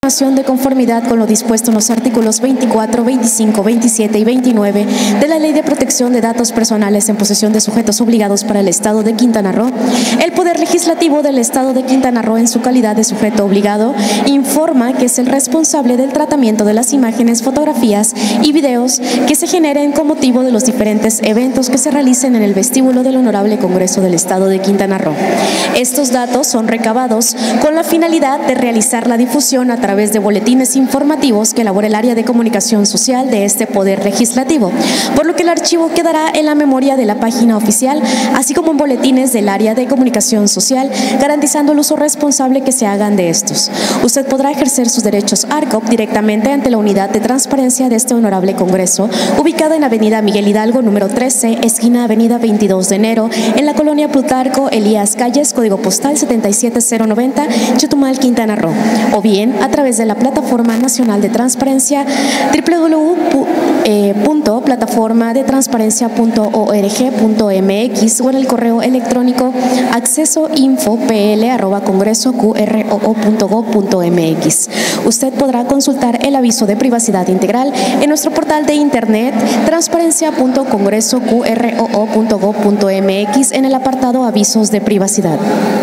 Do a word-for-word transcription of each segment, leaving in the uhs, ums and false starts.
De conformidad con lo dispuesto en los artículos veinticuatro, veinticinco, veintisiete y veintinueve de la Ley de Protección de Datos Personales en posesión de sujetos obligados para el Estado de Quintana Roo, el Poder Legislativo del Estado de Quintana Roo, en su calidad de sujeto obligado, informa que es el responsable del tratamiento de las imágenes, fotografías y videos que se generen con motivo de los diferentes eventos que se realicen en el vestíbulo del Honorable Congreso del Estado de Quintana Roo. Estos datos son recabados con la finalidad de realizar la difusión a través de boletines informativos que elabora el área de comunicación social de este Poder Legislativo, por lo que el archivo quedará en la memoria de la página oficial, así como en boletines del área de comunicación social, garantizando el uso responsable que se hagan de estos. Usted podrá ejercer sus derechos A R C O P directamente ante la Unidad de Transparencia de este Honorable Congreso, ubicada en Avenida Miguel Hidalgo, número trece, esquina Avenida veintidós de enero, en la colonia Plutarco Elías Calles, código postal setenta y siete cero noventa, Chetumal, Quintana Roo, o bien a través de la Plataforma Nacional de Transparencia doble u doble u doble u punto plataforma de transparencia punto org punto mx o en el correo electrónico accesoinfopl arroba congresoqroo punto gob punto mx. Usted podrá consultar el aviso de privacidad integral en nuestro portal de internet transparencia punto congresoqroo punto gob punto mx en el apartado avisos de privacidad.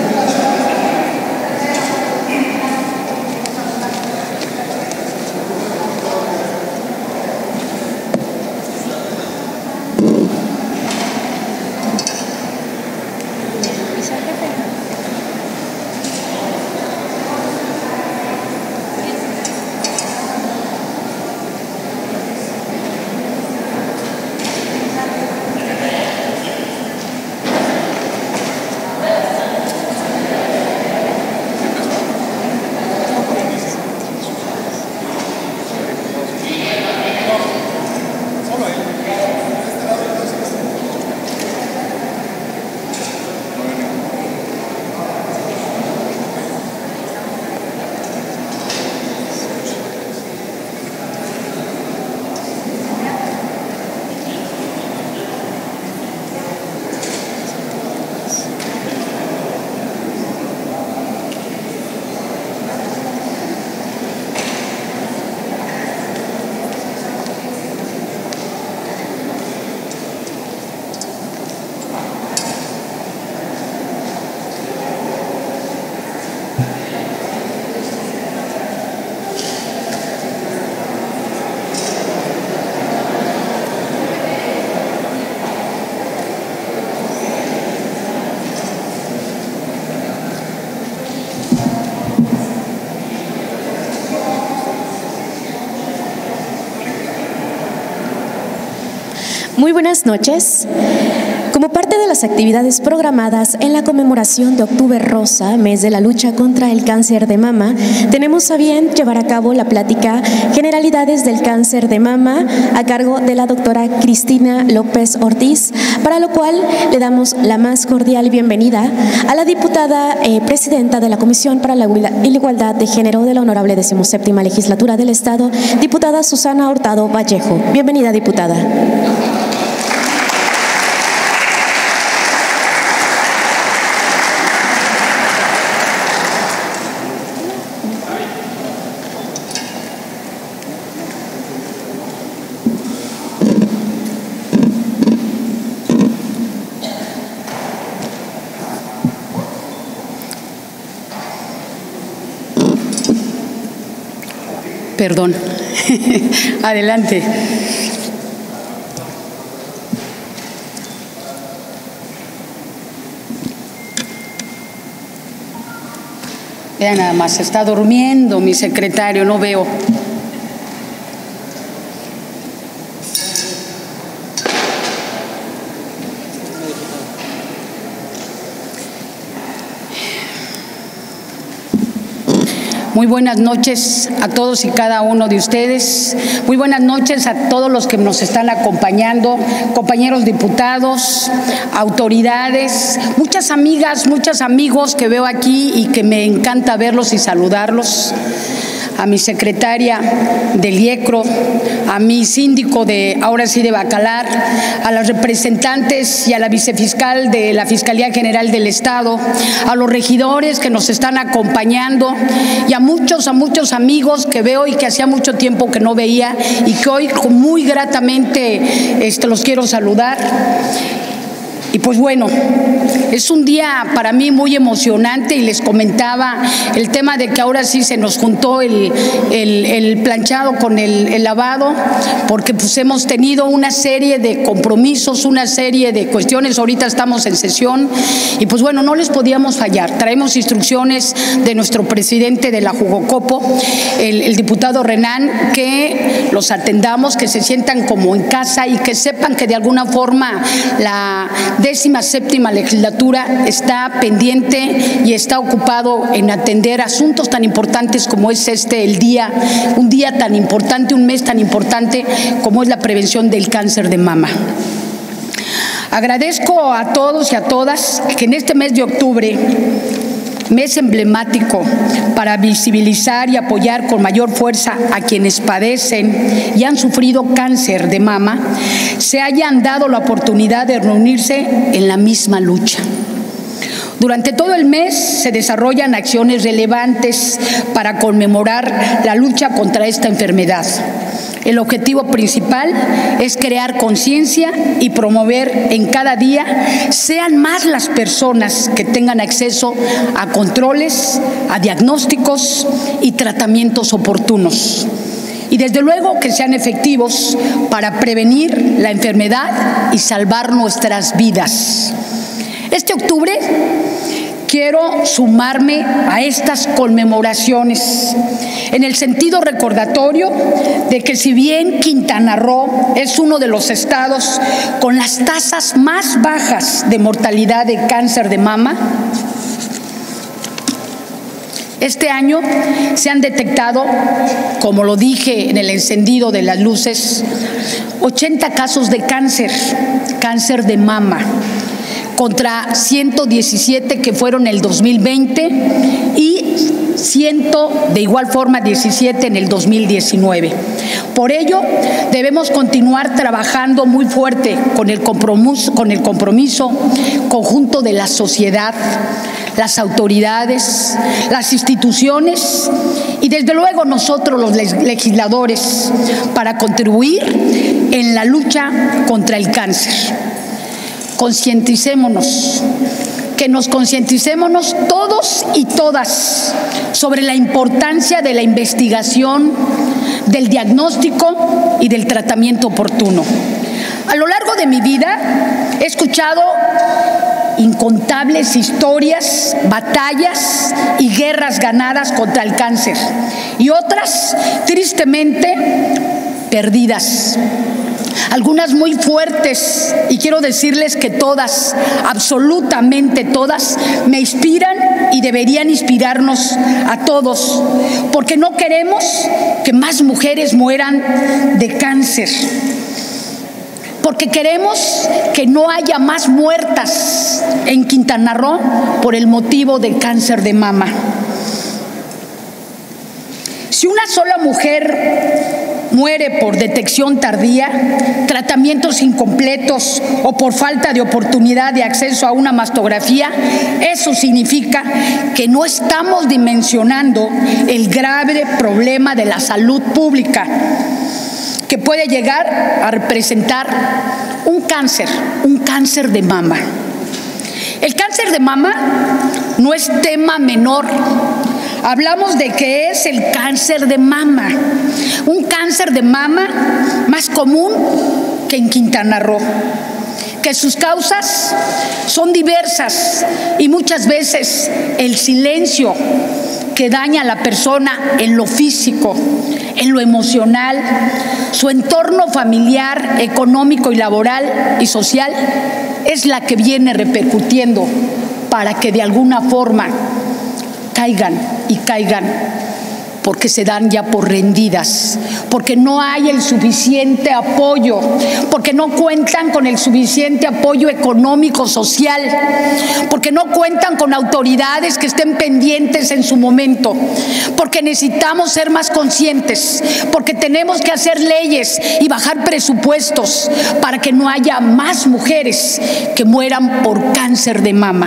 Muy buenas noches. Como parte de las actividades programadas en la conmemoración de Octubre Rosa, mes de la lucha contra el cáncer de mama, tenemos a bien llevar a cabo la plática Generalidades del cáncer de mama a cargo de la doctora Cristina López Ortiz, para lo cual le damos la más cordial bienvenida a la diputada eh, presidenta de la Comisión para la Igualdad de Género de la Honorable decimoséptima Legislatura del Estado, diputada Susana Hurtado Vallejo. Bienvenida, diputada. Perdón. Adelante. Vean nada más, está durmiendo mi secretario, no veo. Muy buenas noches a todos y cada uno de ustedes. Muy buenas noches a todos los que nos están acompañando, compañeros diputados, autoridades, muchas amigas, muchos amigos que veo aquí y que me encanta verlos y saludarlos. a mi secretaria del IECRO, a mi síndico de, ahora sí, de Bacalar, a las representantes y a la vicefiscal de la Fiscalía General del Estado, a los regidores que nos están acompañando y a muchos, a muchos amigos que veo y que hacía mucho tiempo que no veía y que hoy muy gratamente este, los quiero saludar. Y pues bueno, es un día para mí muy emocionante y les comentaba el tema de que ahora sí se nos juntó el, el, el planchado con el, el lavado, porque pues hemos tenido una serie de compromisos, una serie de cuestiones, ahorita estamos en sesión y pues bueno, no les podíamos fallar. Traemos instrucciones de nuestro presidente de la Jugocopo, el, el diputado Renán, que los atendamos, que se sientan como en casa y que sepan que de alguna forma la décima séptima legislatura está pendiente y está ocupado en atender asuntos tan importantes como es este, el día, un día tan importante, un mes tan importante como es la prevención del cáncer de mama. Agradezco a todos y a todas que en este mes de octubre, mes emblemático para visibilizar y apoyar con mayor fuerza a quienes padecen y han sufrido cáncer de mama, se hayan dado la oportunidad de reunirse en la misma lucha. Durante todo el mes se desarrollan acciones relevantes para conmemorar la lucha contra esta enfermedad. El objetivo principal es crear conciencia y promover en cada día sean más las personas que tengan acceso a controles, a diagnósticos y tratamientos oportunos. Y desde luego que sean efectivos para prevenir la enfermedad y salvar nuestras vidas. Este octubre quiero sumarme a estas conmemoraciones en el sentido recordatorio de que si bien Quintana Roo es uno de los estados con las tasas más bajas de mortalidad de cáncer de mama, este año se han detectado, como lo dije en el encendido de las luces, ochenta casos de cáncer, cáncer de mama, contra ciento diecisiete que fueron en el dos mil veinte y cien de igual forma diecisiete en el dos mil diecinueve. Por ello, debemos continuar trabajando muy fuerte con el compromiso, con el compromiso conjunto de la sociedad, las autoridades, las instituciones y desde luego nosotros los legisladores para contribuir en la lucha contra el cáncer. Concienticémonos, que nos concienticémonos todos y todas sobre la importancia de la investigación, del diagnóstico y del tratamiento oportuno. A lo largo de mi vida he escuchado incontables historias, batallas y guerras ganadas contra el cáncer y otras tristemente perdidas. Algunas muy fuertes y quiero decirles que todas, absolutamente todas, me inspiran y deberían inspirarnos a todos, porque no queremos que más mujeres mueran de cáncer, porque queremos que no haya más muertas en Quintana Roo por el motivo de cáncer de mama. Si una sola mujer muere por detección tardía, tratamientos incompletos o por falta de oportunidad de acceso a una mastografía, eso significa que no estamos dimensionando el grave problema de la salud pública que puede llegar a representar un cáncer, un cáncer de mama. El cáncer de mama no es tema menor. Hablamos de que es el cáncer de mama, un cáncer de mama más común que en Quintana Roo, que sus causas son diversas y muchas veces el silencio que daña a la persona en lo físico, en lo emocional, su entorno familiar, económico y laboral y social es la que viene repercutiendo para que de alguna forma caigan y caigan porque se dan ya por rendidas, porque no hay el suficiente apoyo, porque no cuentan con el suficiente apoyo económico, social, porque no cuentan con autoridades que estén pendientes en su momento, porque necesitamos ser más conscientes, porque tenemos que hacer leyes y bajar presupuestos para que no haya más mujeres que mueran por cáncer de mama.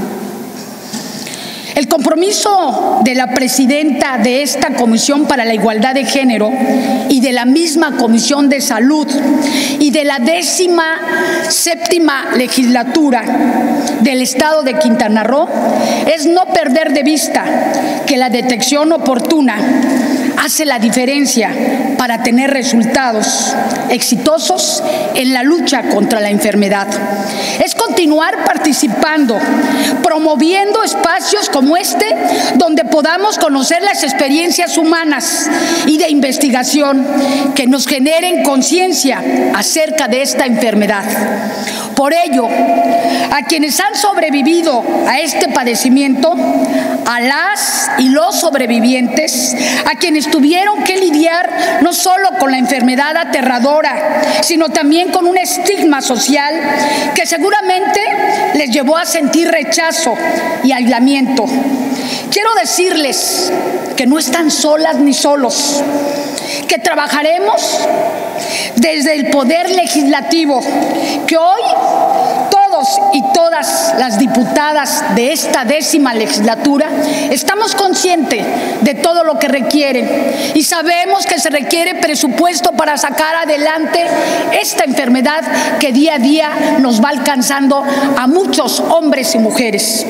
El compromiso de la presidenta de esta Comisión para la Igualdad de Género y de la misma Comisión de Salud y de la décima séptima legislatura del Estado de Quintana Roo es no perder de vista que la detección oportuna hace la diferencia para tener resultados exitosos en la lucha contra la enfermedad. Es continuar participando, promoviendo espacios como este, donde podamos conocer las experiencias humanas y de investigación que nos generen conciencia acerca de esta enfermedad. Por ello, a quienes han sobrevivido a este padecimiento, a las y los sobrevivientes, a quienes tuvieron que lidiar no solo con la enfermedad aterradora, sino también con un estigma social que seguramente les llevó a sentir rechazo y aislamiento. Quiero decirles que no están solas ni solos, que trabajaremos desde el Poder Legislativo, que hoy todos y todas las diputadas de esta décima legislatura estamos conscientes de todo lo que requieren y sabemos que se requiere presupuesto para sacar adelante esta enfermedad que día a día nos va alcanzando a muchos hombres y mujeres.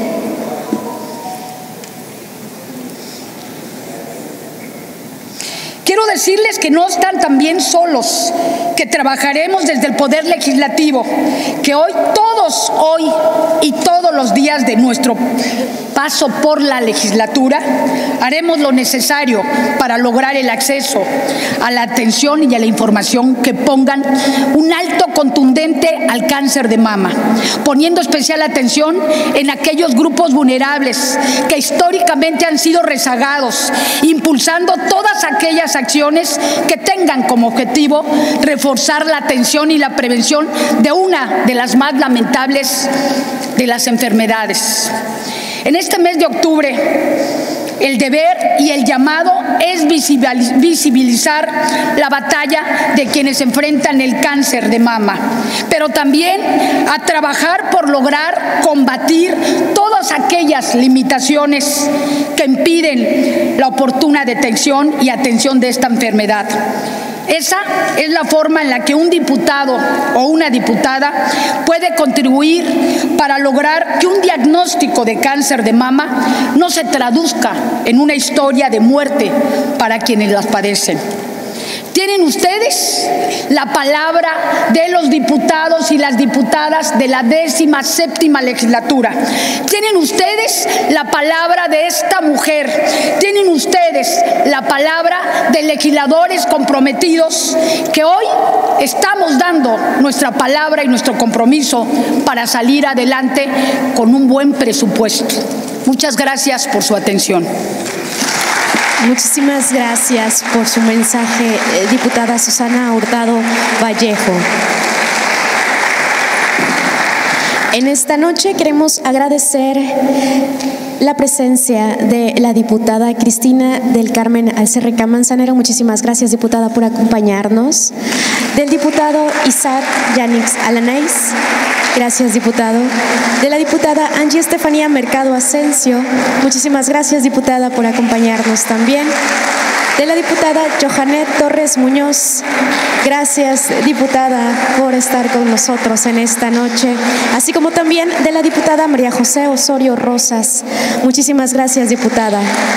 Quiero decirles que no están también solos, que trabajaremos desde el Poder Legislativo, que hoy todos, hoy y todos los días de nuestro paso por la legislatura, haremos lo necesario para lograr el acceso a la atención y a la información que pongan un alto contundente al cáncer de mama, poniendo especial atención en aquellos grupos vulnerables que históricamente han sido rezagados, impulsando todas aquellas acciones que tengan como objetivo reforzar la atención y la prevención de una de las más lamentables de las enfermedades. En este mes de octubre, el deber y el llamado es visibilizar la batalla de quienes enfrentan el cáncer de mama, pero también a trabajar por lograr combatir todas aquellas limitaciones que impiden la oportuna detección y atención de esta enfermedad. Esa es la forma en la que un diputado o una diputada puede contribuir para lograr que un diagnóstico de cáncer de mama no se traduzca en una historia de muerte para quienes las padecen. Tienen ustedes la palabra de los diputados y las diputadas de la décima séptima legislatura. Tienen ustedes la palabra de esta mujer. Tienen ustedes la palabra de legisladores comprometidos que hoy estamos dando nuestra palabra y nuestro compromiso para salir adelante con un buen presupuesto. Muchas gracias por su atención. Muchísimas gracias por su mensaje, eh, diputada Susana Hurtado Vallejo. En esta noche queremos agradecer la presencia de la diputada Cristina del Carmen Alcerreca Manzanero. Muchísimas gracias, diputada, por acompañarnos. Del diputado Isaac Yanix Alanais. Gracias, diputado. De la diputada Angie Estefanía Mercado Asensio. Muchísimas gracias, diputada, por acompañarnos también. De la diputada Johanet Torres Muñoz. Gracias, diputada, por estar con nosotros en esta noche. Así como también de la diputada María José Osorio Rosas. Muchísimas gracias, diputada.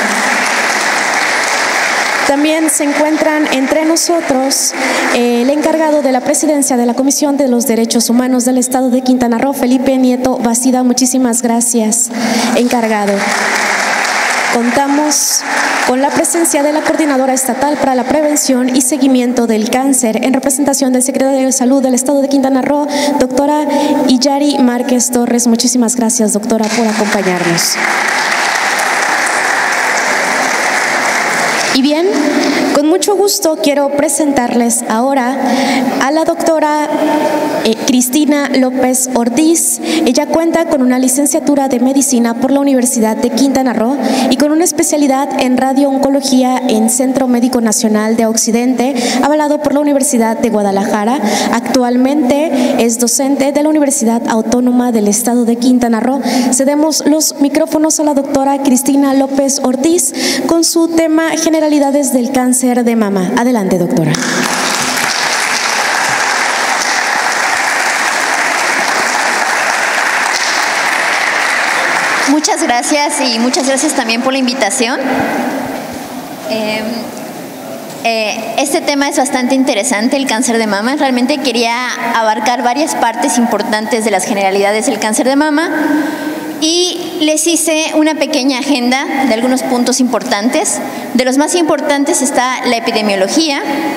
También se encuentran entre nosotros eh, el encargado de la presidencia de la Comisión de los Derechos Humanos del Estado de Quintana Roo, Felipe Nieto Bastida. Muchísimas gracias, encargado. Contamos con la presencia de la Coordinadora Estatal para la Prevención y Seguimiento del Cáncer, en representación del Secretario de Salud del Estado de Quintana Roo, doctora Iyari Márquez Torres. Muchísimas gracias, doctora, por acompañarnos. Y bien, con mucho gusto quiero presentarles ahora a la doctora eh, Cristina López Ortiz. Ella cuenta con una licenciatura de Medicina por la Universidad de Quintana Roo y con una especialidad en radiooncología en Centro Médico Nacional de Occidente, avalado por la Universidad de Guadalajara. Actualmente es docente de la Universidad Autónoma del Estado de Quintana Roo. Cedemos los micrófonos a la doctora Cristina López Ortiz con su tema Generalidades del cáncer de mama. Adelante, doctora. Muchas gracias y muchas gracias también por la invitación. Eh, eh, este tema es bastante interesante, el cáncer de mama. Realmente quería abarcar varias partes importantes de las generalidades del cáncer de mama y les hice una pequeña agenda de algunos puntos importantes. De los más importantes está la epidemiología,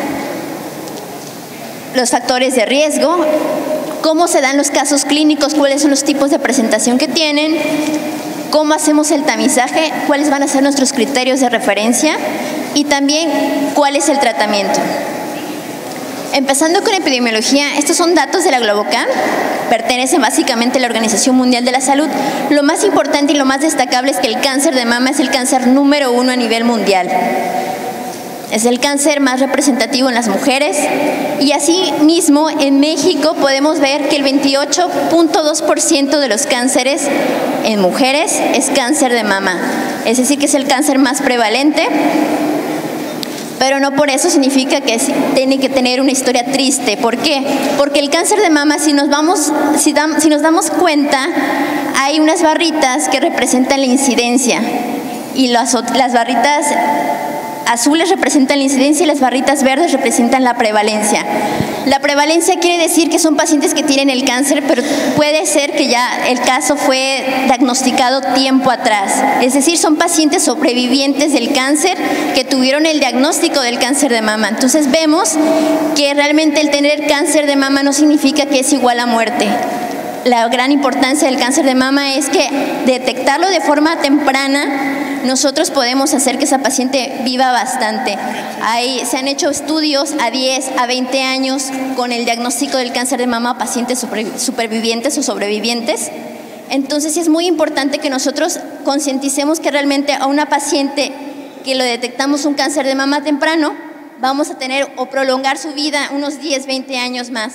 los factores de riesgo, cómo se dan los casos clínicos, cuáles son los tipos de presentación que tienen, cómo hacemos el tamizaje, cuáles van a ser nuestros criterios de referencia y también cuál es el tratamiento. Empezando con epidemiología, estos son datos de la Globocam, pertenecen básicamente a la Organización Mundial de la Salud. Lo más importante y lo más destacable es que el cáncer de mama es el cáncer número uno a nivel mundial. Es el cáncer más representativo en las mujeres y así mismo en México podemos ver que el veintiocho punto dos por ciento de los cánceres en mujeres es cáncer de mama, es decir que es el cáncer más prevalente, pero no por eso significa que tiene que tener una historia triste. ¿Por qué? Porque el cáncer de mama, si nos, vamos, si, dam, si nos damos cuenta, hay unas barritas que representan la incidencia y las, las barritas azules representan la incidencia y las barritas verdes representan la prevalencia. La prevalencia quiere decir que son pacientes que tienen el cáncer, pero puede ser que ya el caso fue diagnosticado tiempo atrás. Es decir, son pacientes sobrevivientes del cáncer que tuvieron el diagnóstico del cáncer de mama. Entonces vemos que realmente el tener cáncer de mama no significa que es igual a muerte. La gran importancia del cáncer de mama es que detectarlo de forma temprana, nosotros podemos hacer que esa paciente viva bastante. Hay, se han hecho estudios a diez, a veinte años con el diagnóstico del cáncer de mama a pacientes supervivientes o sobrevivientes. Entonces sí es muy importante que nosotros concienticemos que realmente a una paciente que lo detectamos un cáncer de mama temprano, vamos a tener o prolongar su vida unos diez, veinte años más.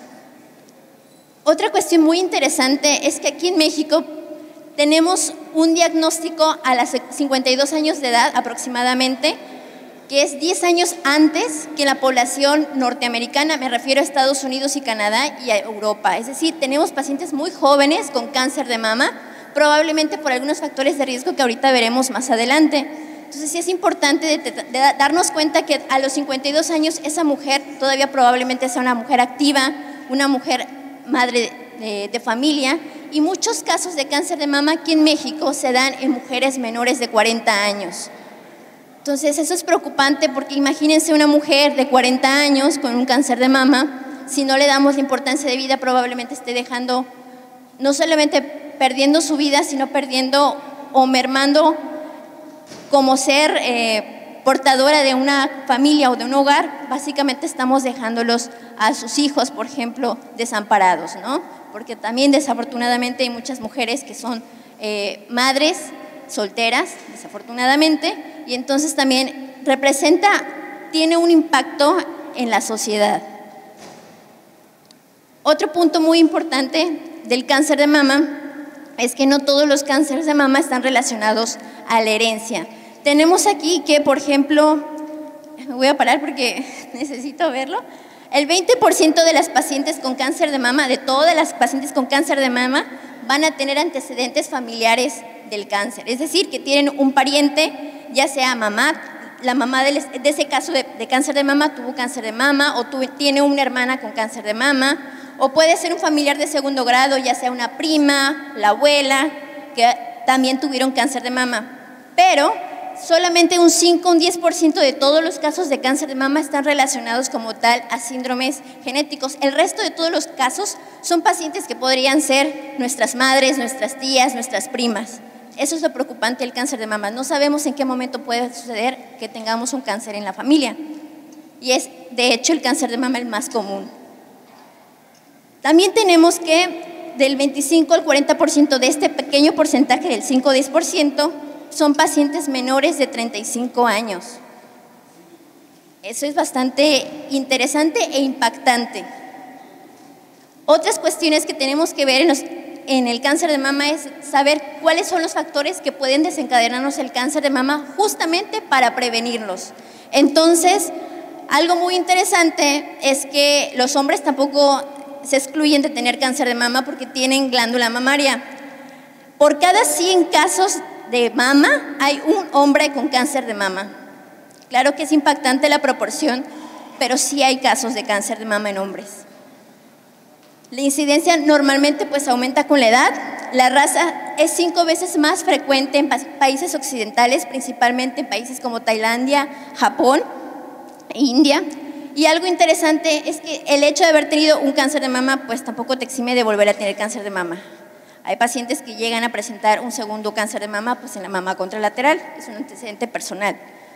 Otra cuestión muy interesante es que aquí en México tenemos un diagnóstico a los cincuenta y dos años de edad aproximadamente, que es diez años antes que la población norteamericana, me refiero a Estados Unidos y Canadá y a Europa. Es decir, tenemos pacientes muy jóvenes con cáncer de mama, probablemente por algunos factores de riesgo que ahorita veremos más adelante. Entonces sí es importante de, de, de darnos cuenta que a los cincuenta y dos años esa mujer todavía probablemente sea una mujer activa, una mujer madre de, de familia, y muchos casos de cáncer de mama aquí en México se dan en mujeres menores de cuarenta años. Entonces eso es preocupante porque imagínense una mujer de cuarenta años con un cáncer de mama, si no le damos la importancia de vida probablemente esté dejando, no solamente perdiendo su vida, sino perdiendo o mermando como ser eh, portadora de una familia o de un hogar. Básicamente estamos dejándolos a sus hijos, por ejemplo, desamparados, ¿no? Porque también desafortunadamente hay muchas mujeres que son eh, madres solteras, desafortunadamente, y entonces también representa, tiene un impacto en la sociedad. Otro punto muy importante del cáncer de mama es que no todos los cánceres de mama están relacionados a la herencia. Tenemos aquí que, por ejemplo, me voy a parar porque necesito verlo, el veinte por ciento de las pacientes con cáncer de mama, de todas las pacientes con cáncer de mama, van a tener antecedentes familiares del cáncer. Es decir, que tienen un pariente, ya sea mamá, la mamá de, de ese caso de, de cáncer de mama tuvo cáncer de mama, o tuvo, tiene una hermana con cáncer de mama, o puede ser un familiar de segundo grado, ya sea una prima, la abuela, que también tuvieron cáncer de mama. Pero solamente un cinco, un diez por ciento de todos los casos de cáncer de mama están relacionados como tal a síndromes genéticos. El resto de todos los casos son pacientes que podrían ser nuestras madres, nuestras tías, nuestras primas. Eso es lo preocupante del cáncer de mama. No sabemos en qué momento puede suceder que tengamos un cáncer en la familia. Y es, de hecho, el cáncer de mama el más común. También tenemos que del veinticinco al cuarenta por ciento de este pequeño porcentaje, del cinco a diez por ciento, son pacientes menores de treinta y cinco años. Eso es bastante interesante e impactante. Otras cuestiones que tenemos que ver en, los, en el cáncer de mama es saber cuáles son los factores que pueden desencadenarnos el cáncer de mama justamente para prevenirlos. Entonces, algo muy interesante es que los hombres tampoco se excluyen de tener cáncer de mama porque tienen glándula mamaria. Por cada cien casos de mama hay un hombre con cáncer de mama. Claro que es impactante la proporción, pero sí hay casos de cáncer de mama en hombres. La incidencia normalmente pues aumenta con la edad. La raza es cinco veces más frecuente en países occidentales, principalmente en países como Tailandia, Japón e India. Y algo interesante es que el hecho de haber tenido un cáncer de mama pues tampoco te exime de volver a tener cáncer de mama. Hay pacientes que llegan a presentar un segundo cáncer de mama pues en la mama contralateral, es un antecedente personal.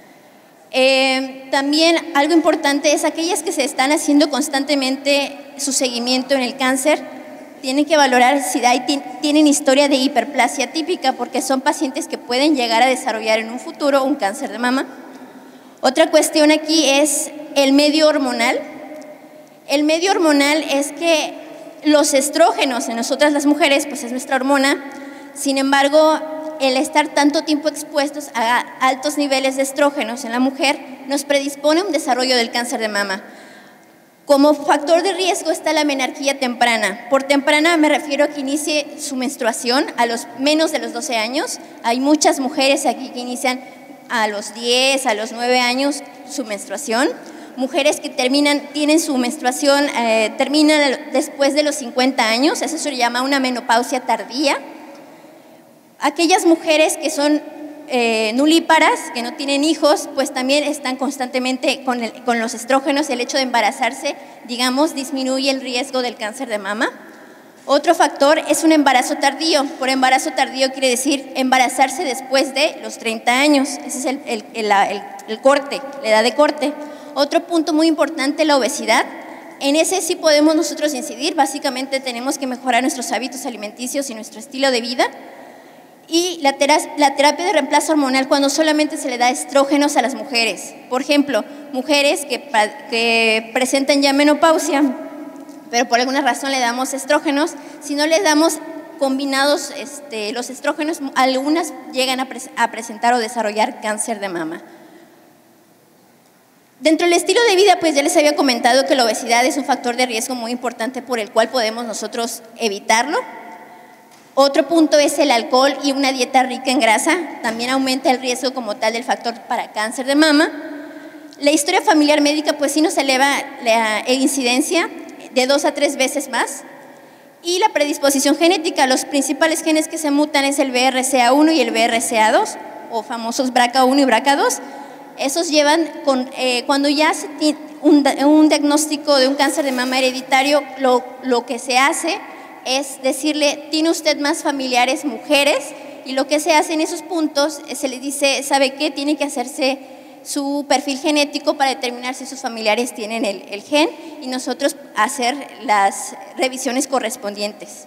Eh, también algo importante es aquellas que se están haciendo constantemente su seguimiento en el cáncer, tienen que valorar si hay, tienen historia de hiperplasia típica, porque son pacientes que pueden llegar a desarrollar en un futuro un cáncer de mama. Otra cuestión aquí es el medio hormonal. El medio hormonal es que los estrógenos en nosotras las mujeres, pues es nuestra hormona, sin embargo, el estar tanto tiempo expuestos a altos niveles de estrógenos en la mujer nos predispone a un desarrollo del cáncer de mama. Como factor de riesgo está la menarquía temprana. Por temprana me refiero a que inicie su menstruación a los menos de los doce años. Hay muchas mujeres aquí que inician a los diez, a los nueve años su menstruación. Mujeres que terminan, tienen su menstruación, eh, terminan después de los cincuenta años, eso se llama una menopausia tardía. Aquellas mujeres que son eh, nulíparas, que no tienen hijos, pues también están constantemente con, el, con los estrógenos. El hecho de embarazarse, digamos, disminuye el riesgo del cáncer de mama. Otro factor es un embarazo tardío. Por embarazo tardío quiere decir embarazarse después de los treinta años. Ese es el, el, el, el, el corte, la edad de corte. Otro punto muy importante, la obesidad. En ese sí podemos nosotros incidir. Básicamente tenemos que mejorar nuestros hábitos alimenticios y nuestro estilo de vida. Y la, la terapia de reemplazo hormonal cuando solamente se le da estrógenos a las mujeres. Por ejemplo, mujeres que, que presentan ya menopausia, pero por alguna razón le damos estrógenos. Si no les damos combinados este, los estrógenos, algunas llegan a, pre a presentar o desarrollar cáncer de mama. Dentro del estilo de vida, pues ya les había comentado que la obesidad es un factor de riesgo muy importante por el cual podemos nosotros evitarlo. Otro punto es el alcohol y una dieta rica en grasa, también aumenta el riesgo como tal del factor para cáncer de mama. La historia familiar médica pues sí nos eleva la incidencia de dos a tres veces más. Y la predisposición genética, los principales genes que se mutan es el B R C A uno y el B R C A dos, o famosos B R C A uno y B R C A dos. Esos llevan, con, eh, cuando ya se tiene un, un diagnóstico de un cáncer de mama hereditario, lo, lo que se hace es decirle, tiene usted más familiares mujeres, y lo que se hace en esos puntos, se le dice, ¿sabe qué? Tiene que hacerse su perfil genético para determinar si sus familiares tienen el, el gen, y nosotros hacer las revisiones correspondientes.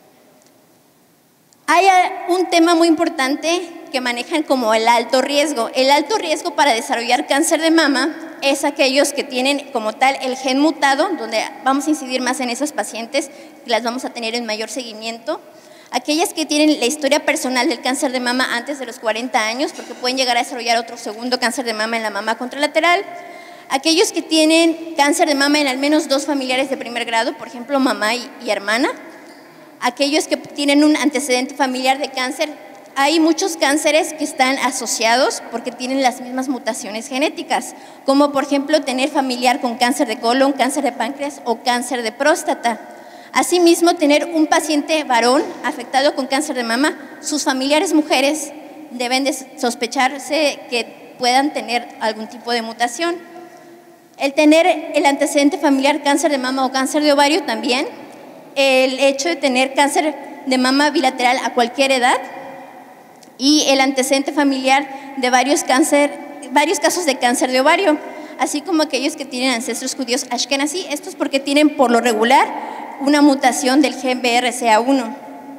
Hay un tema muy importante que manejan como el alto riesgo. El alto riesgo para desarrollar cáncer de mama es aquellos que tienen como tal el gen mutado, donde vamos a incidir más en esos pacientes, las vamos a tener en mayor seguimiento. Aquellas que tienen la historia personal del cáncer de mama antes de los cuarenta años, porque pueden llegar a desarrollar otro segundo cáncer de mama en la mama contralateral. Aquellos que tienen cáncer de mama en al menos dos familiares de primer grado, por ejemplo, mamá y, y hermana. Aquellos que tienen un antecedente familiar de cáncer. Hay muchos cánceres que están asociados porque tienen las mismas mutaciones genéticas, como por ejemplo tener familiar con cáncer de colon, cáncer de páncreas o cáncer de próstata. Asimismo, tener un paciente varón afectado con cáncer de mama, sus familiares mujeres deben de sospecharse que puedan tener algún tipo de mutación. El tener el antecedente familiar cáncer de mama o cáncer de ovario también. El hecho de tener cáncer de mama bilateral a cualquier edad. y el antecedente familiar de varios, cáncer, varios casos de cáncer de ovario, así como aquellos que tienen ancestros judíos ashkenazí. Esto es porque tienen por lo regular una mutación del gen B R C A uno.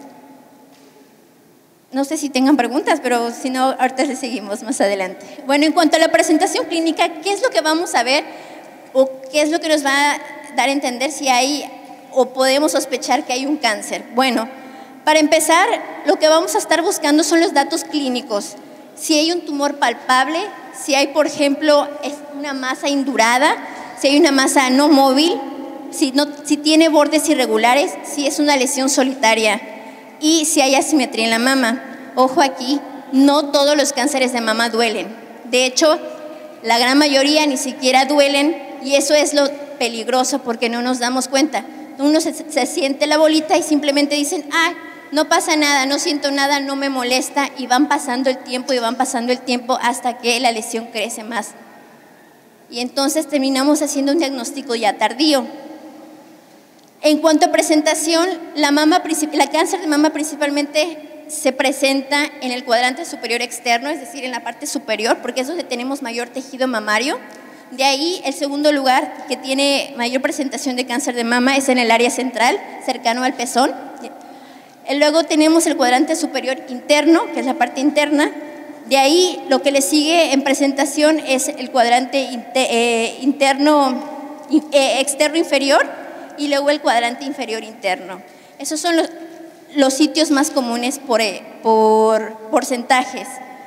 No sé si tengan preguntas, pero si no, ahorita le seguimos más adelante. Bueno, en cuanto a la presentación clínica, ¿qué es lo que vamos a ver o qué es lo que nos va a dar a entender si hay o podemos sospechar que hay un cáncer? Bueno, para empezar, lo que vamos a estar buscando son los datos clínicos. Si hay un tumor palpable, si hay, por ejemplo, una masa indurada, si hay una masa no móvil, si, no, si tiene bordes irregulares, si es una lesión solitaria y si hay asimetría en la mama. Ojo aquí, no todos los cánceres de mama duelen. De hecho, la gran mayoría ni siquiera duelen y eso es lo peligroso porque no nos damos cuenta. Uno se, se siente la bolita y simplemente dicen, ah, no pasa nada, no siento nada, no me molesta, y van pasando el tiempo y van pasando el tiempo hasta que la lesión crece más. Y entonces terminamos haciendo un diagnóstico ya tardío. En cuanto a presentación, la, mama, la cáncer de mama principalmente se presenta en el cuadrante superior externo, es decir, en la parte superior, porque es donde tenemos mayor tejido mamario. De ahí, el segundo lugar que tiene mayor presentación de cáncer de mama es en el área central, cercano al pezón. Luego tenemos el cuadrante superior interno, que es la parte interna. De ahí, lo que le sigue en presentación es el cuadrante eh, interno, eh, externo inferior, y luego el cuadrante inferior interno. Esos son los, los sitios más comunes por, por porcentajes.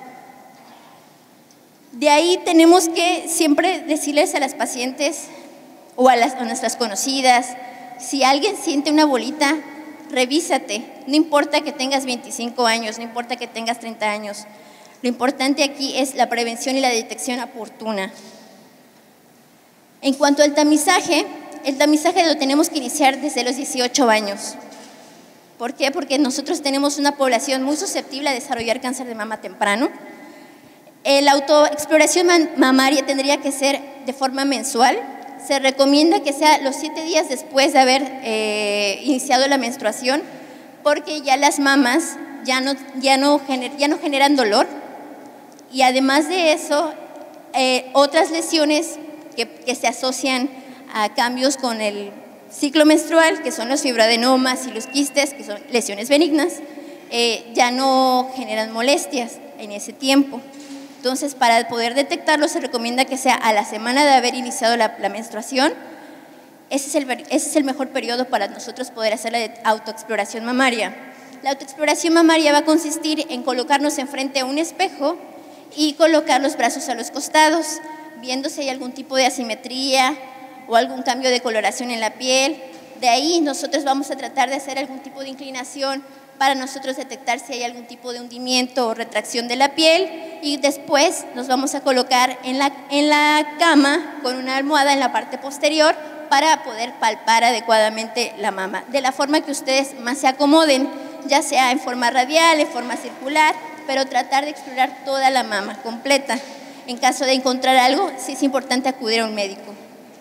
De ahí tenemos que siempre decirles a las pacientes o a, las, a nuestras conocidas, si alguien siente una bolita, revísate. No importa que tengas veinticinco años, no importa que tengas treinta años. Lo importante aquí es la prevención y la detección oportuna. En cuanto al tamizaje, el tamizaje lo tenemos que iniciar desde los dieciocho años. ¿Por qué? Porque nosotros tenemos una población muy susceptible a desarrollar cáncer de mama temprano. La autoexploración mamaria tendría que ser de forma mensual. Se recomienda que sea los siete días después de haber eh, iniciado la menstruación, porque ya las mamas ya no, ya no, gener, ya no generan dolor. Y además de eso, eh, otras lesiones que, que se asocian a cambios con el ciclo menstrual, que son los fibroadenomas y los quistes, que son lesiones benignas, eh, ya no generan molestias en ese tiempo. Entonces, para poder detectarlo, se recomienda que sea a la semana de haber iniciado la, la menstruación. Ese es, el, ese es el mejor periodo para nosotros poder hacer la autoexploración mamaria. La autoexploración mamaria va a consistir en colocarnos enfrente a un espejo y colocar los brazos a los costados, viendo si hay algún tipo de asimetría o algún cambio de coloración en la piel. De ahí nosotros vamos a tratar de hacer algún tipo de inclinación para nosotros detectar si hay algún tipo de hundimiento o retracción de la piel, y después nos vamos a colocar en la, en la cama con una almohada en la parte posterior para poder palpar adecuadamente la mama, de la forma que ustedes más se acomoden, ya sea en forma radial, en forma circular, pero tratar de explorar toda la mama completa. En caso de encontrar algo, sí es importante acudir a un médico.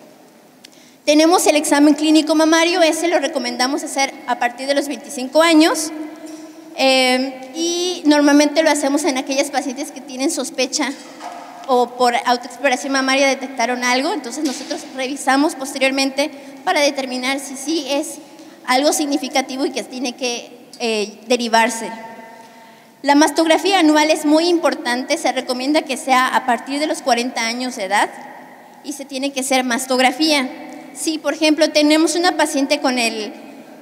Tenemos el examen clínico mamario, ese lo recomendamos hacer a partir de los veinticinco años eh, y normalmente lo hacemos en aquellas pacientes que tienen sospecha o por autoexploración mamaria detectaron algo, entonces nosotros revisamos posteriormente para determinar si sí es algo significativo y que tiene que eh, derivarse. La mastografía anual es muy importante, se recomienda que sea a partir de los cuarenta años de edad y se tiene que hacer mastografía. Si, por ejemplo, tenemos una paciente con, el,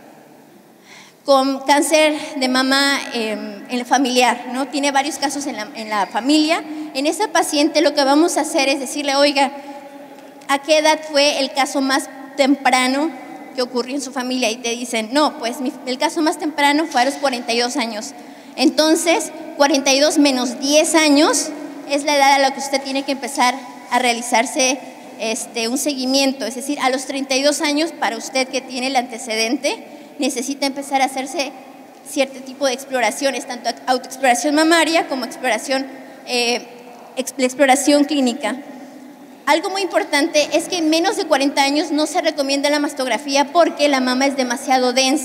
con cáncer de mama eh, en el familiar, ¿no? Tiene varios casos en la, en la familia, en esa paciente lo que vamos a hacer es decirle, oiga, ¿a qué edad fue el caso más temprano que ocurrió en su familia? Y te dicen, no, pues mi, el caso más temprano fue a los cuarenta y dos años. Entonces, cuarenta y dos menos diez años es la edad a la que usted tiene que empezar a realizarse Este, un seguimiento, es decir, a los treinta y dos años, para usted que tiene el antecedente, necesita empezar a hacerse cierto tipo de exploraciones, tanto autoexploración mamaria como exploración, eh, exploración clínica. Algo muy importante es que en menos de cuarenta años no se recomienda la mastografía porque la mama es demasiado densa.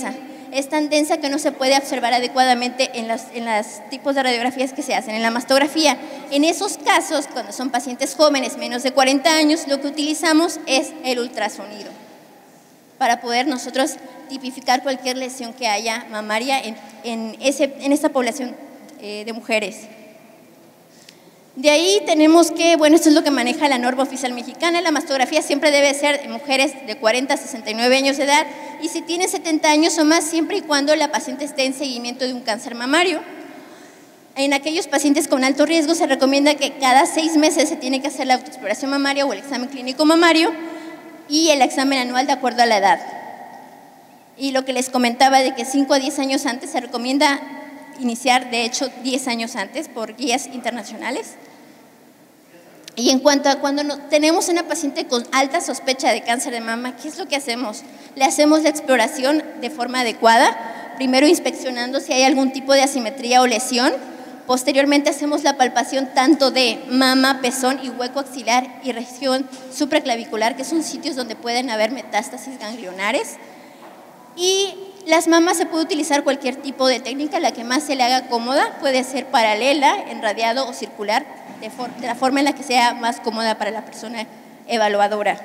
es tan densa que no se puede observar adecuadamente en los en los tipos de radiografías que se hacen en la mastografía. En esos casos, cuando son pacientes jóvenes, menos de cuarenta años, lo que utilizamos es el ultrasonido para poder nosotros tipificar cualquier lesión que haya mamaria en, en, ese, en esta población eh, de mujeres. De ahí tenemos que, bueno, esto es lo que maneja la norma oficial mexicana, la mastografía siempre debe ser de mujeres de cuarenta a sesenta y nueve años de edad y si tienen setenta años o más, siempre y cuando la paciente esté en seguimiento de un cáncer mamario. En aquellos pacientes con alto riesgo se recomienda que cada seis meses se tiene que hacer la autoexploración mamaria o el examen clínico mamario y el examen anual de acuerdo a la edad. Y lo que les comentaba de que cinco a diez años antes se recomienda iniciar, de hecho, diez años antes por guías internacionales. Y en cuanto a cuando no, tenemos una paciente con alta sospecha de cáncer de mama, ¿qué es lo que hacemos? Le hacemos la exploración de forma adecuada, primero inspeccionando si hay algún tipo de asimetría o lesión, posteriormente hacemos la palpación tanto de mama, pezón y hueco axilar y región supraclavicular, que son sitios donde pueden haber metástasis ganglionares. Y las mamas se puede utilizar cualquier tipo de técnica, la que más se le haga cómoda, puede ser paralela, en radiado o circular, de, for de la forma en la que sea más cómoda para la persona evaluadora.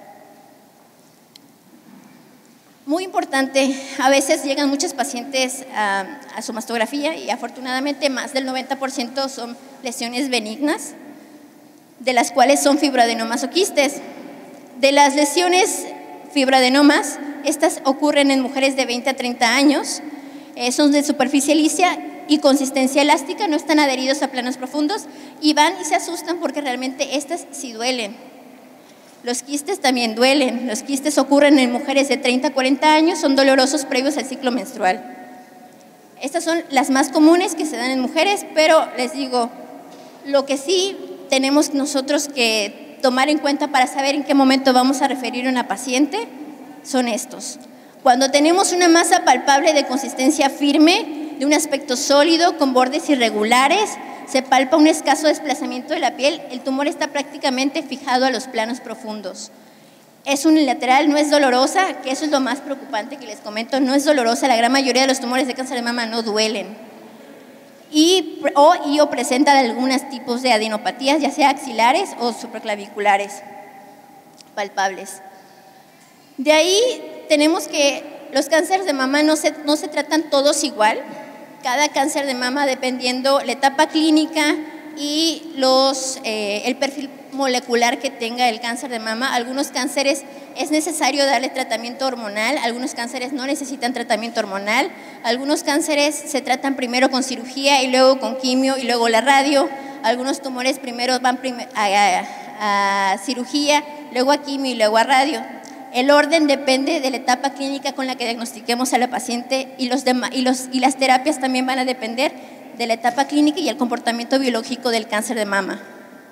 Muy importante, a veces llegan muchos pacientes a, a su mastografía y afortunadamente más del noventa por ciento son lesiones benignas, de las cuales son fibroadenomas o quistes. De las lesiones fibroadenomas, estas ocurren en mujeres de veinte a treinta años, eh, son de superficie lisa y consistencia elástica, no están adheridos a planos profundos y van y se asustan porque realmente estas sí duelen. Los quistes también duelen, los quistes ocurren en mujeres de treinta a cuarenta años, son dolorosos previos al ciclo menstrual. Estas son las más comunes que se dan en mujeres, pero les digo, lo que sí tenemos nosotros que tomar en cuenta para saber en qué momento vamos a referir a una paciente son estos. Cuando tenemos una masa palpable de consistencia firme, de un aspecto sólido, con bordes irregulares, se palpa un escaso desplazamiento de la piel, el tumor está prácticamente fijado a los planos profundos. Es unilateral, no es dolorosa, que eso es lo más preocupante que les comento, no es dolorosa, la gran mayoría de los tumores de cáncer de mama no duelen. Y o, y o presenta algunos tipos de adenopatías, ya sea axilares o supraclaviculares, palpables. De ahí tenemos que los cánceres de mama no se, no se tratan todos igual. Cada cáncer de mama, dependiendo la etapa clínica y los, eh, el perfil molecular que tenga el cáncer de mama, algunos cánceres es necesario darle tratamiento hormonal, algunos cánceres no necesitan tratamiento hormonal, algunos cánceres se tratan primero con cirugía y luego con quimio y luego la radio, algunos tumores primero van prim a, a, a cirugía, luego a quimio y luego a radio. El orden depende de la etapa clínica con la que diagnostiquemos a la paciente y, los y, los, y las terapias también van a depender de la etapa clínica y el comportamiento biológico del cáncer de mama.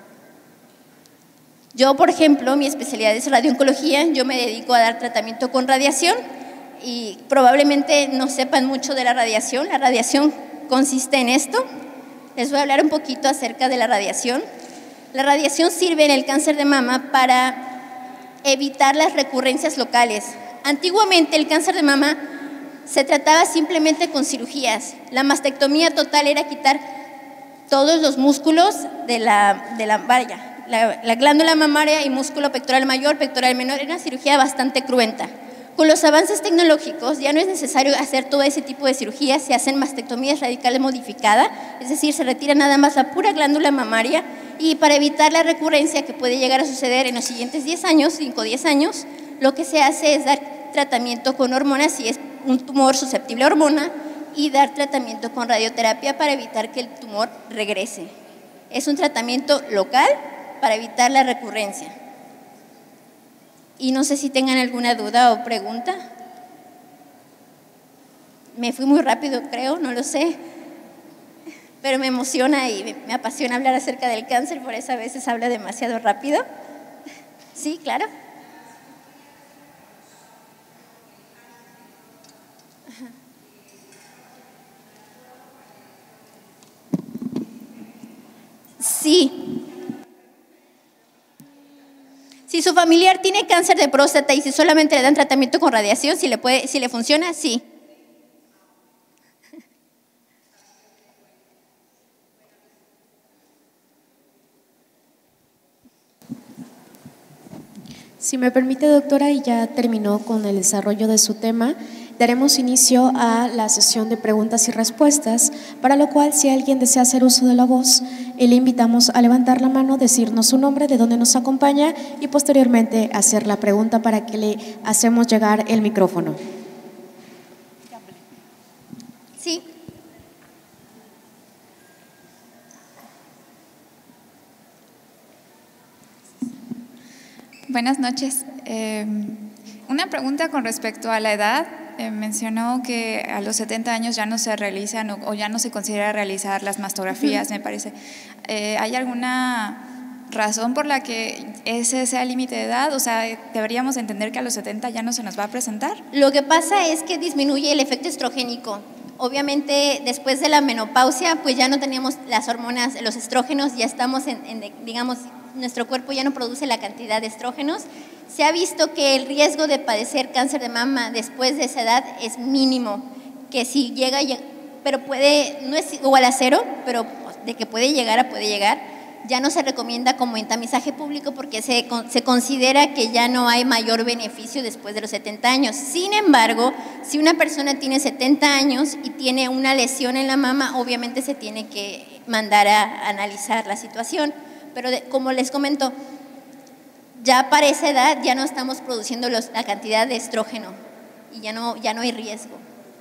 Yo, por ejemplo, mi especialidad es radiooncología, yo me dedico a dar tratamiento con radiación y probablemente no sepan mucho de la radiación. La radiación consiste en esto. Les voy a hablar un poquito acerca de la radiación. La radiación sirve en el cáncer de mama para evitar las recurrencias locales. Antiguamente el cáncer de mama se trataba simplemente con cirugías. La mastectomía total era quitar todos los músculos de la, de la, vaya, la, la glándula mamaria y músculo pectoral mayor, pectoral menor. Era una cirugía bastante cruenta. Con los avances tecnológicos ya no es necesario hacer todo ese tipo de cirugías, se hacen mastectomías radicales modificadas, es decir, se retira nada más la pura glándula mamaria. Y para evitar la recurrencia que puede llegar a suceder en los siguientes diez años, cinco o diez años, lo que se hace es dar tratamiento con hormonas si es un tumor susceptible a hormona y dar tratamiento con radioterapia para evitar que el tumor regrese. Es un tratamiento local para evitar la recurrencia. Y no sé si tengan alguna duda o pregunta. Me fui muy rápido, creo, no lo sé. Pero me emociona y me apasiona hablar acerca del cáncer, por eso a veces habla demasiado rápido. Sí, claro. Ajá. Sí. Si su familiar tiene cáncer de próstata y si solamente le dan tratamiento con radiación, si le, puede, si le funciona, sí. Si me permite, doctora, y ya terminó con el desarrollo de su tema, daremos inicio a la sesión de preguntas y respuestas, para lo cual, si alguien desea hacer uso de la voz, le invitamos a levantar la mano, decirnos su nombre, de dónde nos acompaña y posteriormente hacer la pregunta para que le hacemos llegar el micrófono. Sí. Buenas noches. Eh, una pregunta con respecto a la edad. Eh, mencionó que a los setenta años ya no se realizan o, o ya no se considera realizar las mastografías, uh-huh. me parece. Eh, ¿Hay alguna razón por la que ese sea el límite de edad? O sea, ¿deberíamos entender que a los setenta ya no se nos va a presentar? Lo que pasa es que disminuye el efecto estrogénico. Obviamente, después de la menopausia, pues ya no tenemos las hormonas, los estrógenos, ya estamos en, en digamos, nuestro cuerpo ya no produce la cantidad de estrógenos. Se ha visto que el riesgo de padecer cáncer de mama después de esa edad es mínimo, que si llega, pero puede, no es igual a cero, pero de que puede llegar a puede llegar, ya no se recomienda como en tamizaje público porque se, se considera que ya no hay mayor beneficio después de los setenta años. Sin embargo, si una persona tiene setenta años y tiene una lesión en la mama, obviamente se tiene que mandar a analizar la situación. Pero de, como les comento, ya para esa edad ya no estamos produciendo los, la cantidad de estrógeno y ya no, ya no hay riesgo.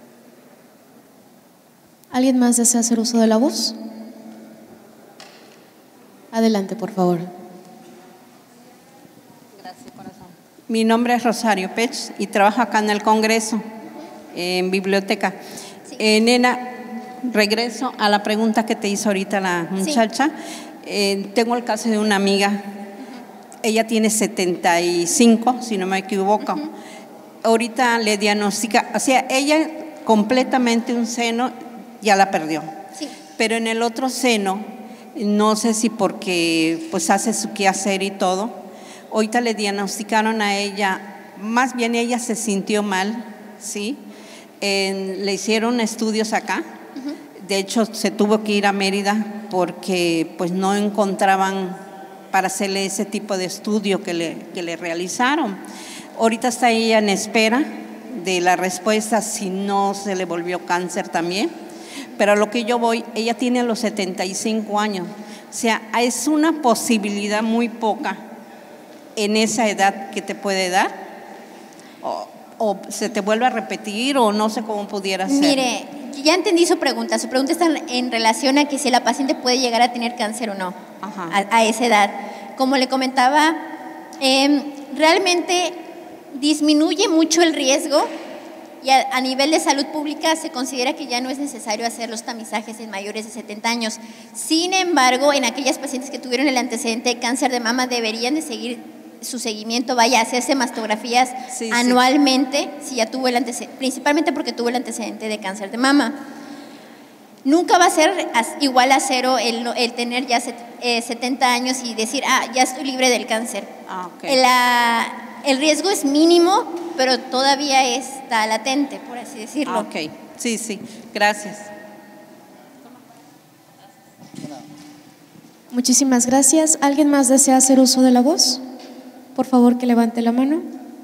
¿Alguien más desea hacer uso de la voz? Adelante, por favor. Gracias, corazón. Mi nombre es Rosario Pech y trabajo acá en el Congreso, en biblioteca. Sí. Eh, nena, regreso a la pregunta que te hizo ahorita la muchacha. Sí. Eh, tengo el caso de una amiga, uh-huh. ella tiene setenta y cinco, si no me equivoco. Uh-huh. Ahorita le diagnostica, o sea, ella completamente un seno ya la perdió. Sí. Pero en el otro seno, no sé si porque pues hace su quehacer y todo, ahorita le diagnosticaron a ella, más bien ella se sintió mal, ¿sí? Eh, le hicieron estudios acá. De hecho, se tuvo que ir a Mérida porque pues no encontraban para hacerle ese tipo de estudio que le, que le realizaron. Ahorita está ella en espera de la respuesta si no se le volvió cáncer también. Pero a lo que yo voy, ella tiene los setenta y cinco años. O sea, es una posibilidad muy poca en esa edad que te puede dar. O, o se te vuelve a repetir o no sé cómo pudiera ser. Mire, ya entendí su pregunta. Su pregunta está en relación a que si la paciente puede llegar a tener cáncer o no a, a esa edad. Como le comentaba, eh, realmente disminuye mucho el riesgo y a, a nivel de salud pública se considera que ya no es necesario hacer los tamizajes en mayores de setenta años. Sin embargo, en aquellas pacientes que tuvieron el antecedente de cáncer de mama deberían de seguir su seguimiento, vaya a hacerse mastografías sí, anualmente, sí. si ya tuvo el antecedente, principalmente porque tuvo el antecedente de cáncer de mama. Nunca va a ser igual a cero el, el tener ya set, eh, setenta años y decir, ah, ya estoy libre del cáncer. Ah, okay. La, el riesgo es mínimo, pero todavía está latente, por así decirlo. Ah, ok, sí, sí, gracias. Muchísimas gracias. ¿Alguien más desea hacer uso de la voz? Por favor, que levante la mano.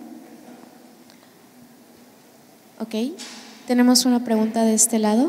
Ok, tenemos una pregunta de este lado.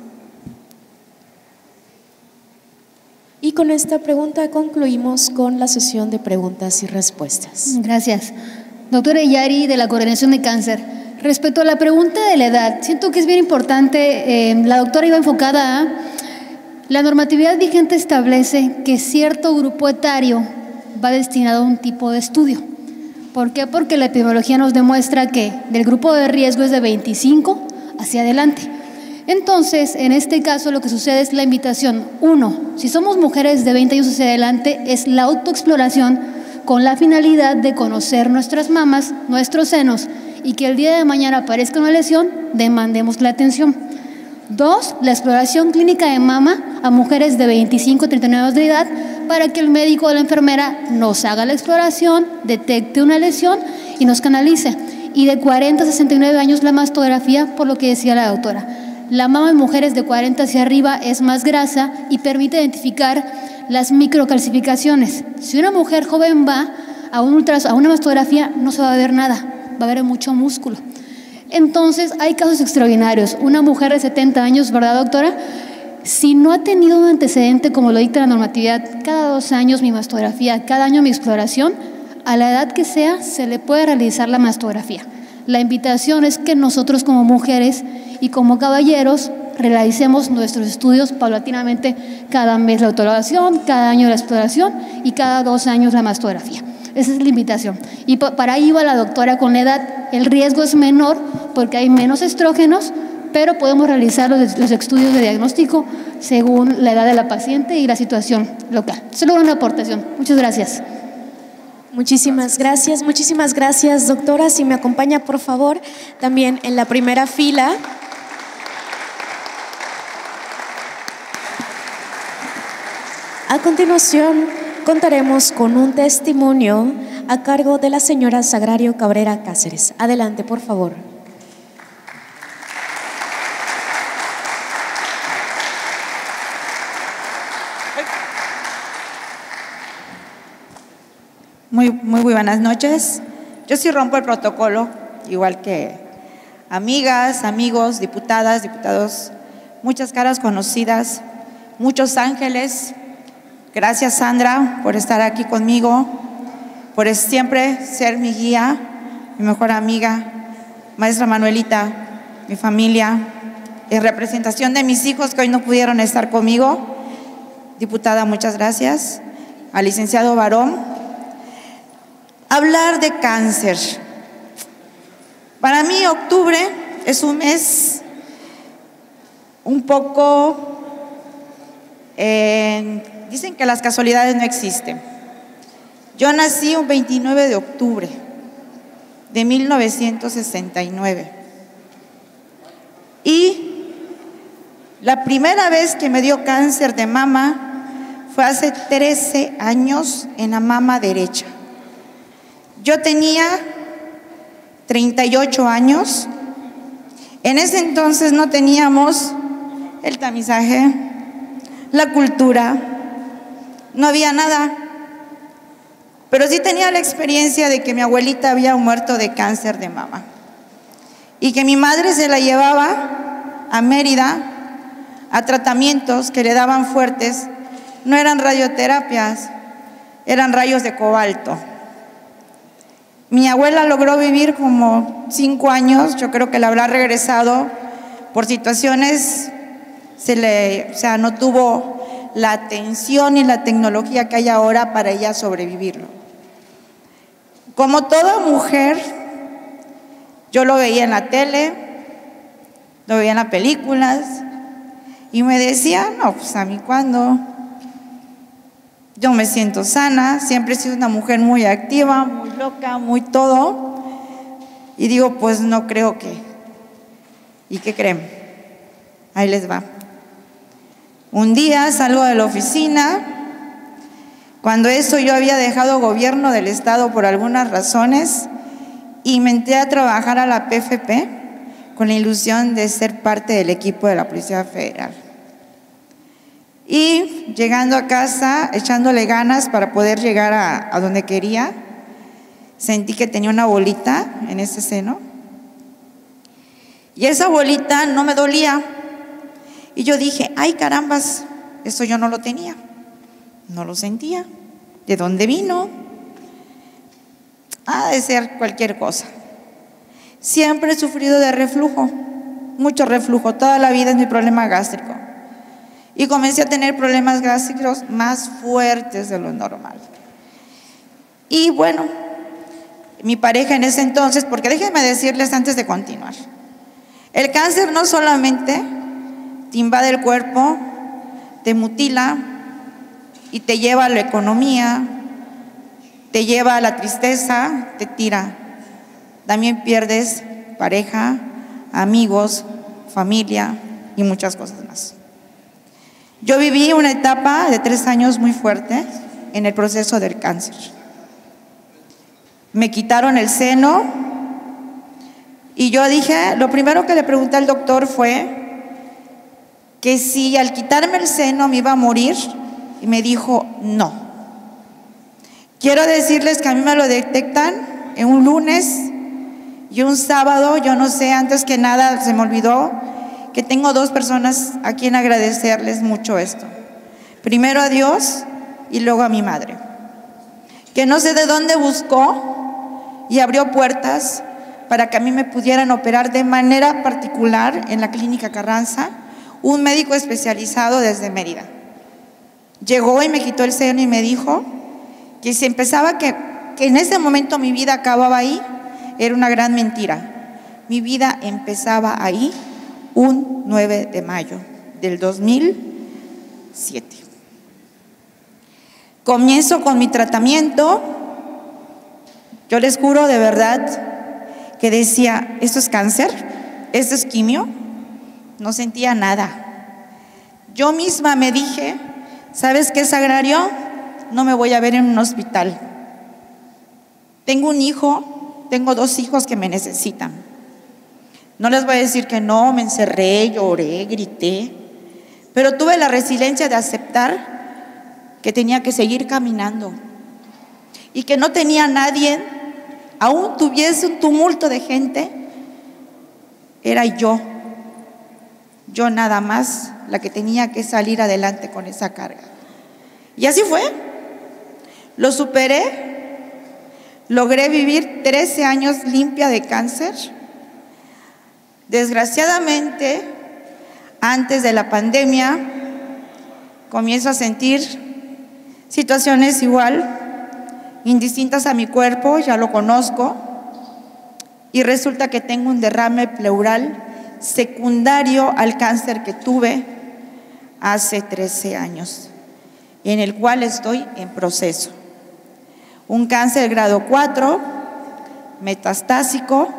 Y con esta pregunta concluimos con la sesión de preguntas y respuestas. Gracias. Doctora Yari, de la Coordinación de Cáncer. Respecto a la pregunta de la edad, siento que es bien importante, eh, la doctora iba enfocada a la normatividad vigente establece que cierto grupo etario va destinado a un tipo de estudio. ¿Por qué? Porque la epidemiología nos demuestra que del grupo de riesgo es de veinticinco hacia adelante. Entonces, en este caso lo que sucede es la invitación. Uno, si somos mujeres de veinte años hacia adelante, es la autoexploración con la finalidad de conocer nuestras mamas, nuestros senos, y que el día de mañana aparezca una lesión, demandemos la atención. Dos, la exploración clínica de mama a mujeres de veinticinco a treinta y nueve años de edad para que el médico o la enfermera nos haga la exploración, detecte una lesión y nos canalice. Y de cuarenta a sesenta y nueve años la mastografía, por lo que decía la doctora. La mama en mujeres de cuarenta hacia arriba es más grasa y permite identificar las microcalcificaciones. Si una mujer joven va a, un ultras, a una mastografía no se va a ver nada, va a haber mucho músculo. Entonces, hay casos extraordinarios. Una mujer de setenta años, ¿verdad, doctora? Si no ha tenido un antecedente, como lo dicta la normatividad, cada dos años mi mastografía, cada año mi exploración, a la edad que sea, se le puede realizar la mastografía. La invitación es que nosotros como mujeres y como caballeros realicemos nuestros estudios paulatinamente, cada mes la autoevaluación, cada año la exploración y cada dos años la mastografía. Esa es la invitación. Y para ahí va la doctora con la edad. El riesgo es menor porque hay menos estrógenos, pero podemos realizar los, los estudios de diagnóstico según la edad de la paciente y la situación local. Solo una aportación. Muchas gracias. Muchísimas gracias, muchísimas gracias, doctora. Si me acompaña, por favor, también en la primera fila. A continuación, contaremos con un testimonio a cargo de la señora Sagrario Cabrera Cáceres. Adelante, por favor. Muy, muy, muy buenas noches. Yo sí rompo el protocolo, igual que amigas, amigos, diputadas, diputados, muchas caras conocidas, muchos ángeles. Gracias, Sandra, por estar aquí conmigo, por siempre ser mi guía, mi mejor amiga, maestra Manuelita, mi familia, en representación de mis hijos que hoy no pudieron estar conmigo. Diputada, muchas gracias. Al licenciado Barón. Hablar de cáncer. Para mí, octubre es un mes un poco, eh, dicen que las casualidades no existen. Yo nací un veintinueve de octubre de mil novecientos sesenta y nueve. Y la primera vez que me dio cáncer de mama fue hace trece años en la mama derecha. Yo tenía treinta y ocho años. En ese entonces no teníamos el tamizaje, la cultura, no había nada. Pero sí tenía la experiencia de que mi abuelita había muerto de cáncer de mama y que mi madre se la llevaba a Mérida a tratamientos que le daban fuertes. No eran radioterapias, eran rayos de cobalto. Mi abuela logró vivir como cinco años, yo creo que la habrá regresado por situaciones, se le, o sea, no tuvo la atención y la tecnología que hay ahora para ella sobrevivirlo. Como toda mujer, yo lo veía en la tele, lo veía en las películas y me decía, no, pues a mí cuándo. Yo me siento sana, siempre he sido una mujer muy activa, muy loca, muy todo. Y digo, pues no creo que. ¿Y qué creen? Ahí les va. Un día salgo de la oficina, cuando eso yo había dejado gobierno del estado por algunas razones y me entré a trabajar a la P F P con la ilusión de ser parte del equipo de la Policía Federal. Y llegando a casa, echándole ganas para poder llegar a, a donde quería, sentí que tenía una bolita en ese seno. Y esa bolita no me dolía. Y yo dije, ay carambas, eso yo no lo tenía, no lo sentía. ¿De dónde vino? Ha de ser cualquier cosa. Siempre he sufrido de reflujo, mucho reflujo, toda la vida es mi problema gástrico. Y comencé a tener problemas gástricos más fuertes de lo normal. Y bueno, mi pareja en ese entonces, porque déjenme decirles antes de continuar, el cáncer no solamente te invade el cuerpo, te mutila y te lleva a la economía, te lleva a la tristeza, te tira. También pierdes pareja, amigos, familia y muchas cosas más. Yo viví una etapa de tres años muy fuerte en el proceso del cáncer. Me quitaron el seno y yo dije, lo primero que le pregunté al doctor fue que si al quitarme el seno me iba a morir y me dijo no. Quiero decirles que a mí me lo detectan en un lunes y un sábado. Yo no sé, antes que nada se me olvidó que tengo dos personas a quien agradecerles mucho esto. Primero a Dios y luego a mi madre, que no sé de dónde buscó y abrió puertas para que a mí me pudieran operar de manera particular en la Clínica Carranza, un médico especializado desde Mérida. Llegó y me quitó el seno y me dijo que si empezaba que, que en ese momento mi vida acababa ahí, era una gran mentira. Mi vida empezaba ahí un nueve de mayo del dos mil siete. Comienzo con mi tratamiento. Yo les juro de verdad que decía, ¿esto es cáncer? ¿Esto es quimio? No sentía nada. Yo misma me dije, ¿sabes qué, Sagrario? No me voy a ver en un hospital. Tengo un hijo, tengo dos hijos que me necesitan. No les voy a decir que no, me encerré, lloré, grité, pero tuve la resiliencia de aceptar que tenía que seguir caminando y que no tenía nadie, aún tuviese un tumulto de gente, era yo, yo nada más la que tenía que salir adelante con esa carga. Y así fue, lo superé, logré vivir trece años limpia de cáncer. Desgraciadamente, antes de la pandemia, comienzo a sentir situaciones igual, indistintas a mi cuerpo, ya lo conozco, y resulta que tengo un derrame pleural secundario al cáncer que tuve hace trece años, en el cual estoy en proceso. Un cáncer grado cuatro, metastásico,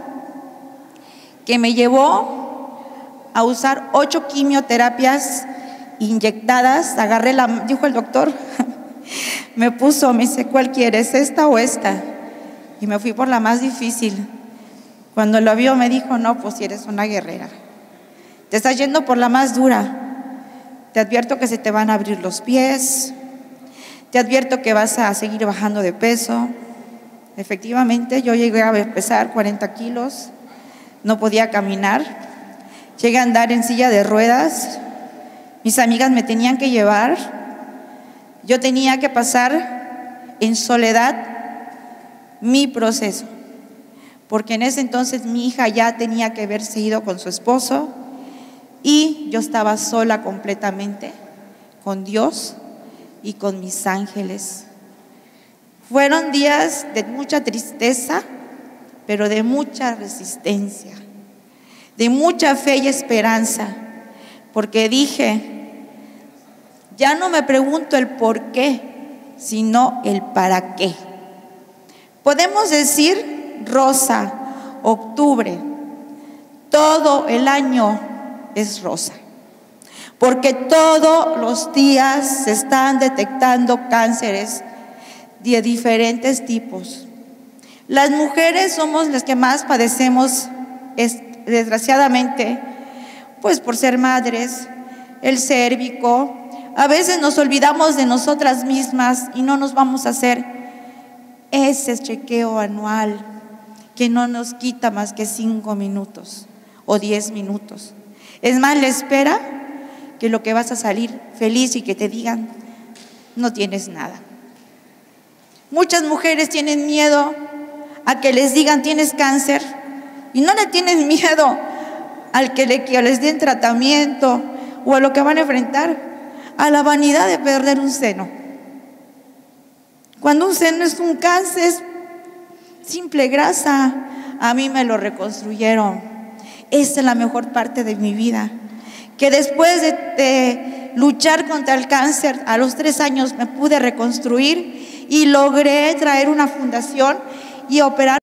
que me llevó a usar ocho quimioterapias inyectadas. Agarré la, dijo el doctor, me puso, me dice, ¿cuál quieres, esta o esta? Y me fui por la más difícil. Cuando lo vio me dijo, no, pues si eres una guerrera, te estás yendo por la más dura. Te advierto que se te van a abrir los pies, te advierto que vas a seguir bajando de peso. Efectivamente, yo llegué a pesar cuarenta kilos, no podía caminar, llegué a andar en silla de ruedas, mis amigas me tenían que llevar, yo tenía que pasar en soledad mi proceso, porque en ese entonces mi hija ya tenía que haberse ido con su esposo y yo estaba sola completamente con Dios y con mis ángeles. Fueron días de mucha tristeza, pero de mucha resistencia, de mucha fe y esperanza, porque dije, ya no me pregunto el por qué, sino el para qué. Podemos decir rosa, octubre, todo el año es rosa, porque todos los días se están detectando cánceres de diferentes tipos. Las mujeres somos las que más padecemos, desgraciadamente, pues por ser madres, el cérvico. A veces nos olvidamos de nosotras mismas y no nos vamos a hacer ese chequeo anual que no nos quita más que cinco minutos o diez minutos. Es más, la espera que lo que vas a salir feliz y que te digan, no tienes nada. Muchas mujeres tienen miedo a que les digan tienes cáncer y no le tienen miedo al que, le, que les den tratamiento o a lo que van a enfrentar, a la vanidad de perder un seno. Cuando un seno es un cáncer, es simple grasa. A mí me lo reconstruyeron. Esa es la mejor parte de mi vida, que después de, de luchar contra el cáncer, a los tres años me pude reconstruir y logré traer una fundación y operar